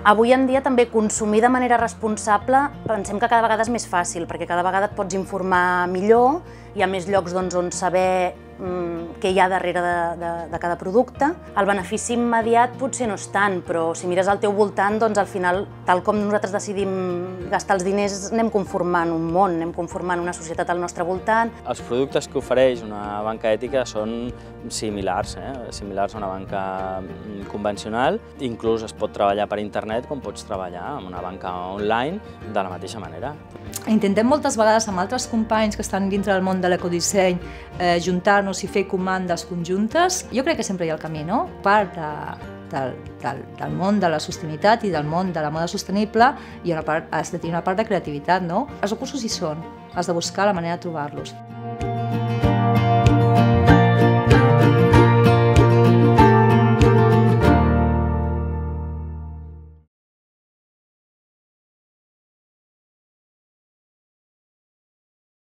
Avui en dia també consumir de manera responsable pensem que cada vegada és més fàcil, perquè cada vegada et pots informar millor, hi ha més llocs on saber què hi ha darrere de cada producte. El benefici immediat potser no és tant, però si mires al teu voltant, doncs al final, tal com nosaltres decidim gastar els diners, anem conformant un món, anem conformant una societat al nostre voltant. Els productes que ofereix una banca ètica són similars, similars a una banca convencional. Inclús es pot treballar per internet com pots treballar amb una banca online de la mateixa manera. Intentem moltes vegades amb altres companys que estan dintre del món de l'ecodisseny juntar-nos i fer comandes conjuntes. Jo crec que sempre hi ha el camí, no? Part del món de la sostenibilitat i del món de la moda sostenible i has de tenir una part de creativitat, no? Els recursos hi són, has de buscar la manera de trobar-los.